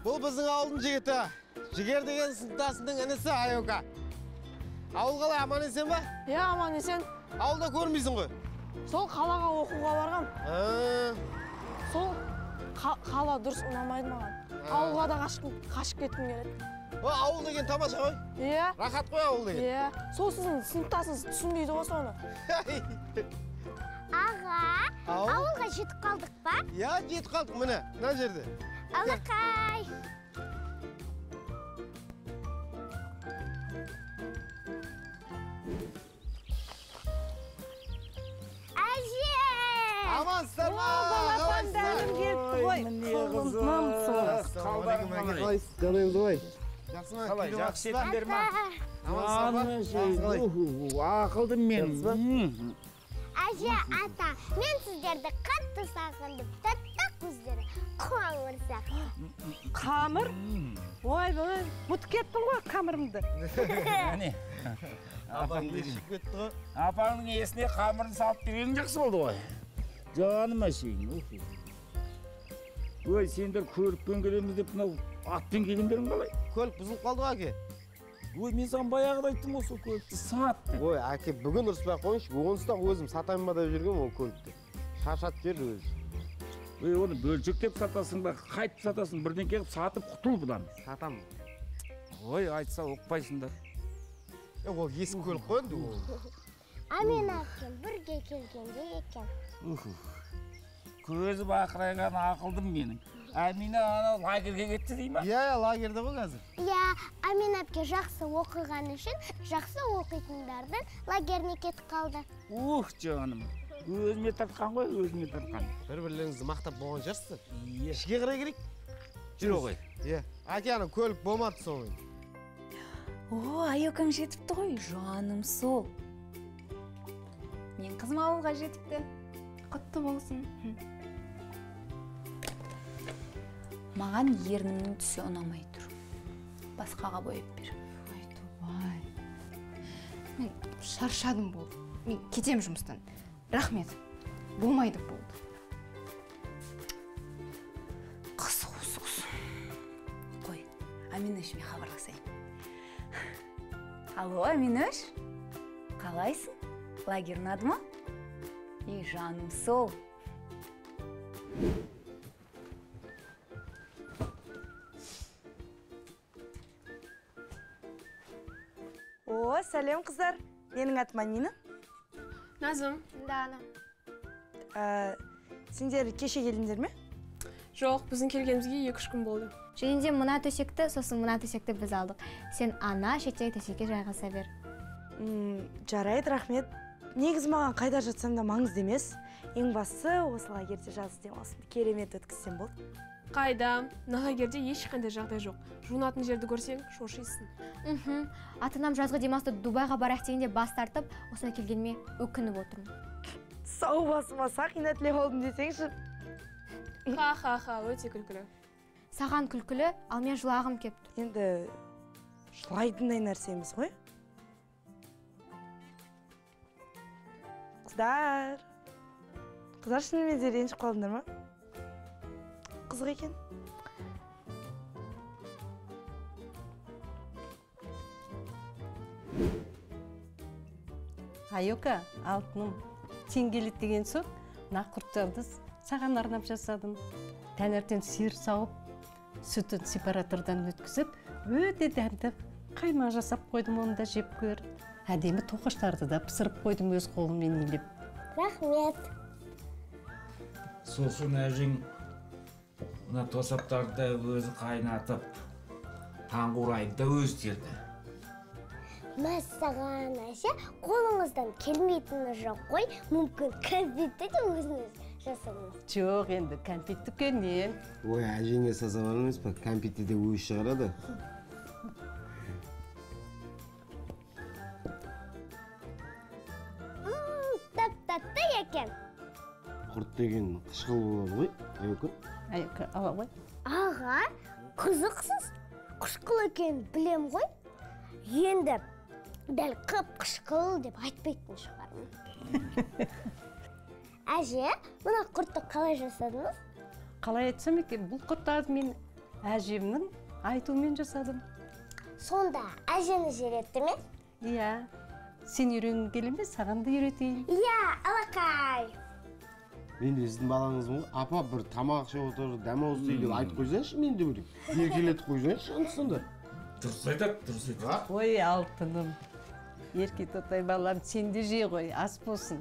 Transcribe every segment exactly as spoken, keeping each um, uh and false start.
Бұл біздің ауылдың жігіті. Жігер деген сыныптасының інісі Айока. Ауыл қалай, аман есен ба? Иә, аман есен. Ауылда көрмейсің ғой? Сол қалаға оқуға барған. Сол қала дұрыс ұнамайды маған. Ауылға да қашып кеткім келеді. Ауыл деген тамаша ғой? Иә. Рахат қой ауыл деген? Иә. Сол сіздің сыныптасыңыз түсінбейді ғой соны. Аға, ауылға жетіп қалдық па? Иә, жетіп қалдық міне, мына жерде. Алақай. Әже! Амансыздар ма? Балапан дәнім келіпті ғой. Құлыннан сол. Қалайсыз, қалайсыз ғой? Жақсы ма? Қалай, жақсы етіндер ма? Амансыздар ма? Ақылдым мен. Әже, ата, мен сіздерді қатты сағындым. Тәтті көздері қуаңыр сияқты. Қамыр? Ой, ой, мұты кеттің ғой қамырымды. Әне, апаңның есіне қамырын салып берген жақсы болды ғой. Жаным әшейін. Ой, сендер көлікпен келеміз деп мынау атпен келгендерің қалай? Көлік бұзылып қалды ғой, әке. Ой, мен саған баяғыда айттым осы көлікті саттым. Ой, әке, бүгін ұрыспай қойыңшы, онсызда өзім сатайын ба деп жүргем ол көлікті. Шаршат берді өзі. Ой, оны бөлшектеп сатасың ба, қайтып сатасың, бірден келіп сатып құтыл бұдан. Сатамын. Ой, айтса оқпайсыңдар. Ол ескі көлік қой енді ол. Амен әпкем бірге келгенде екен. Көзі бақырайған ақылдым менің. Әмина ана лагерге кетті дей ма? Иә, лагерде ғой қазір. Иә, Амен әпке жақсы оқыған үшін жақсы оқитындардың лагеріне кетіп қалды. Ух, жаным. Өзіме тартқан ғой, өзіме тартқан. Бір-бірлеріңізді мақтап болған жарсыздар. Иә. Ішке қарай керек? Жүр ғой. Иә. Әке, ана көлік болмады соңын. О, Айокаң жетіпті ғой, жаным сол. Мен қызым ауылға жетіпті. Құтты болсын. Маған ернімнің түсі ұнамай тұр. Басқаға бойып бер. Ой, Тобай. Мен шаршадым болды. Мен кетем жұмыстан. Рахмет. Болмайды болды. Қыз, қыз, қыз. Қой, Аминөшіме хабарласайын. Алло, Аминөш? Қалайсың? Лагер ұнады ма? Ей, жаным сол. О, сәлем қыздар. Менің атым Амина. Назым. Дана. Сендер кеше келдіңдер ме? Жоқ, біздің келгенімізге екі-үш күн болды. Және де мына төсекті, сосын мына төсекті біз алдық. Сен ана шеттегі төсекке жайғаса бер. Жарайды, рахмет. Негіз маған қайда жатсам да маңызды емес. Ең бастысы осы лагерде жаз демалысымды керемет өткізсем болды. Қайда? Мына лагерде ешқандай жағдай жоқ. Жуынатын жерді көрсең, шошисың. Мхм. Ата-анам жазғы демалысты Дубайға барайық дегенде бас тартып, осына келгеніме өкініп отырмын. Сау басыма сақина тілеп алдым десеңші. Ха-ха-ха, өте күлкілі. Саған күлкілі, ал мен жылағым кеп тұр. Енді жылайтындай нәрсеміз ғой. Қыздар. Қыздар шынымен де ренжіп қалдыңдар ма? Қызық екен. Айока, алтыным, сен келет деген соң, мына құрттарды саған арнап жасадым. Таңертең сиыр сауып, сүтін сепаратордан өткізіп, өте дәмді қаймақ жасап қойдым, оны да жеп көр. Әдемі тоқаштарды да пісіріп қойдым өз қолыммен илеп. Рахмет. Сосын әжең мына тосаптарды өзі қайнатып, таңғурайды да өзі терді. Мәссаған әже, қолыңыздан келмейтіні жоқ қой, мүмкін кәмпитті де өзіңіз жасаңыз. Жоқ, енді кәмпит дүкеннен. Ой, әжеңе саса бар емес па? Кәмпитті де өзі шығарады. Тап-татты екен. Құрт деген қышқыл болады ғой, Айока? Айока, ала ғой. Аға, қызықсыз. Қышқыл екен білем ғой. Енді дәл қып қышқыл деп айтпайтын шығармын. Әже, мына құртты қалай жасадыңыз? Қалай айтсам екен, бұл құрттарды мен әжемнің айтуымен жасадым. Сонда әжені жеретті ме? Иә, сен үйренгің келе ме, саған да үйретейін. Иә, алақай. Мен де сіздің балаңызмын ғой. Апа, бір тамақ ішіп отыр, дәмауыз дейді айтып қойсаңшы, мен де білейін. Еркелетіп қойсаңшы, андысында. Дұрыс айтады, дұрыс айтады. Ой, алтыным. Ерке тотай балам, сен де жей ғой, ас болсын.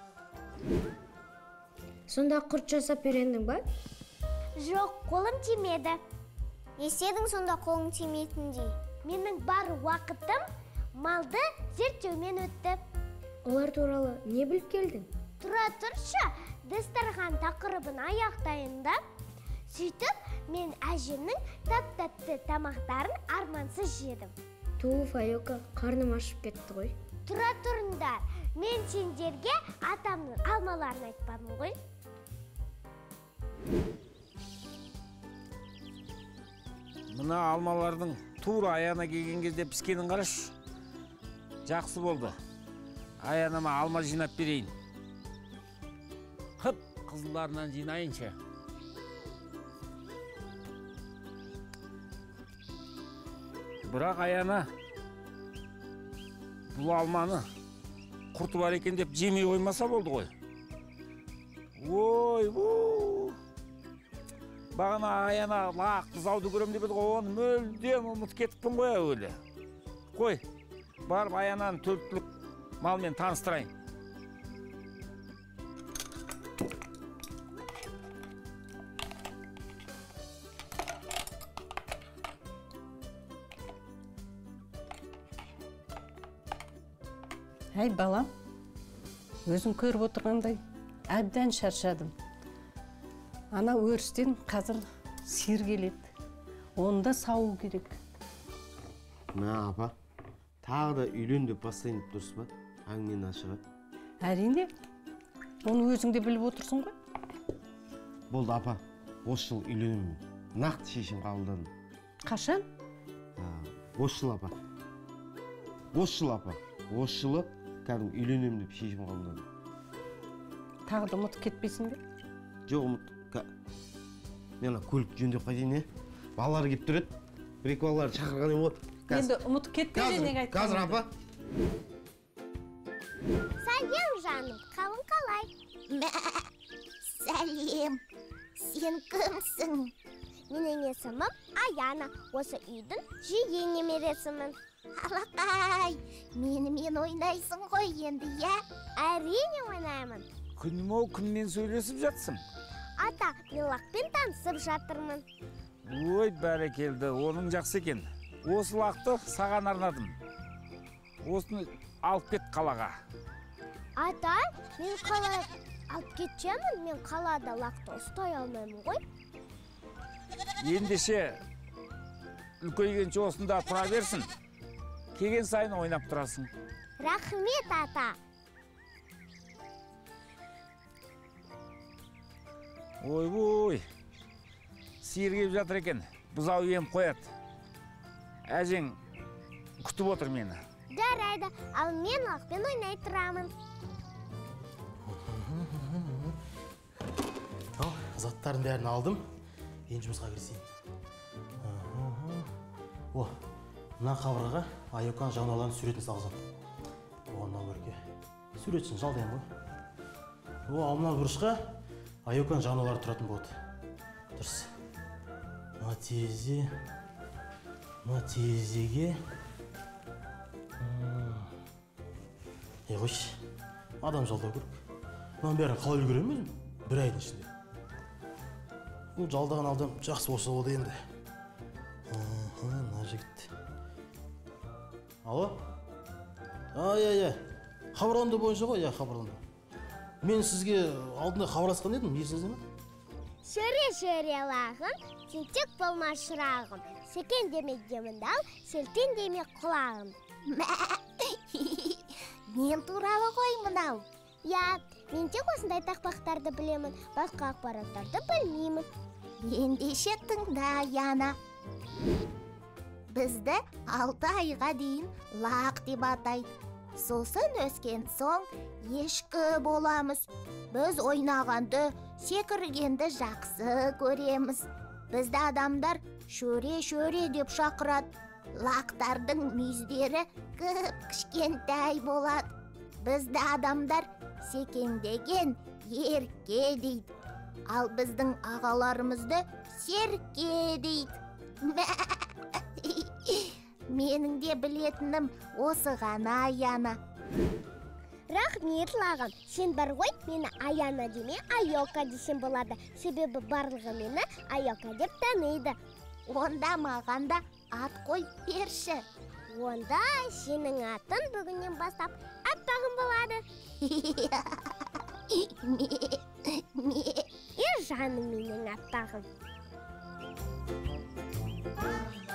Сонда құрт жасап үйрендің ба? Жоқ, қолым тимеді. Естедің сонда қолың тимейтіндей. Менің бар уақытым малды зерттеумен өтті. Олар туралы не біліп келдің? Тұра тұршы, дастархан тақырыбын аяқтайын да. Сөйтіп, мен әжемнің тап-тәтті тамақтарын армансыз жедім. Туф, Айока, қарным ашып кетті ғой. Тұра тұрыңдар, мен сендерге атамның алмаларын айтпадым ғой. Мына алмалардың тура аяна келген кезде піскенін қараш. Жақсы болды. Аянама алма жинап берейін. Хып, қызылдарынан жинайыншы. Бірақ аяна бұл алманы құрты бар екен деп жемей қоймаса болды ғой. Ой, бұл. Бағана аяна лақты зауды көрем деп еді ғой, оны мөлдем ұмыт кетіппін ғой өлі. Қой, барып аянаны төрт түлік малмен таныстырайын. Әй, балам, өзің көріп отырғандай, әбден шаршадым. Ана өрістен қазір сиыр келеді. Оны да сауы керек. Мә, апа, тағы да үйлен деп бастайын деп тұрсыз ба? Әңгімені ашыға. Әрине, оны өзің де біліп отырсың ғой. Болды, апа, осы жыл үйленемін. Нақты шешім қабылдадым. Қашан? Осы жыл, апа. Осы жыл, апа. Осы жылы кәдімгі үйленемін деп шешім қабылдадым. Тағы да ұмытып кетпейсің бе? Жоқ, ұмыт. Мен көлік жөндеп қайтайын, е? Балалар кеп тұр еді. Бір-екі балаларды шақырған ем ғой. Енді ұмытып кетпей неге айтқан? Қазір, апа. Сәлем, жаным, қалың қалай? Сәлем, сен кімсің? Менің есімім Аяна, осы үйдің жиен немересімін. Алақай, менімен ойнайсың ғой енді, я? Әрине ойнаймын. Күнім-ау күнмен сөйлесіп жатсың? Ата, мен лақпен танысып жатырмын. Ой, бәрекелді, оның жақсы екен. Осы лақты саған арнадым. Осыны алып кет қалаға. Ата, мен қалай алып кетемін? Мен қалада лақты ұстай алмаймын ғой. Ендеше үлкейгенше осында тұра берсін. Келген сайын ойнап тұрасың. Рахмет, ата. Ой-ой, сиыр кеп жатыр екен, бұзау ем қояды. Әжең күтіп отыр мені. Жарайды, ал мен лақпен ойнай тұрамын. Ал, заттардың бәрін алдым, ең жұмысқа кірісейін. О, мына қабырғаға Айокан жауналарын суретін салғызам. Оғаннан көрге. Суретшін жалдайым ғой. О, ал мына бұрышқа Айокан жауналары тұратын болды. Дұрыс. Мына терезе, мына терезеге. Е, қойшы, адам жалдау керек. Мұның бәрін қалай үлгеремін өзім? Бір айдың ішінде. Бұл жалдаған адам жақсы болса болды енді. Мына жігіт. Алло? Ай-ай-ай, хабарланды бойынша ғой, я хабарланды. Мен сізге алдында хабарласқан едім, есіңізде ме? Шөре-шөре лағым, тентек болма шырағым. Секен деме демінді ал, селтен деме құлағым. Мен туралы ғой мынау. Я, мен тек осындай тақпақтарды білемін, басқа ақпараттарды білмеймін. Ендеше тыңда, Яна. Бізді алты айға дейін лақ деп атайды. Сосын өскен соң ешкі боламыз. Біз ойнағанды, секіргенді жақсы көреміз. Бізді адамдар шөре-шөре деп шақырады. Лақтардың мүйіздері кіп кішкентай болады. Бізді адамдар секеңдеген ерке дейді. Ал біздің ағаларымызды серке дейді. Менің де білетінім осы ғана, Аяна. Рахмет, лағым. Сен бар ғой, мені Аяна деме, Айока десем болады. Себебі барлығы мені Айока деп таниды. Онда маған да ат қойып берші. Онда сенің атын бүгіннен бастап аппағым болады. Е, жаным менің аппағым.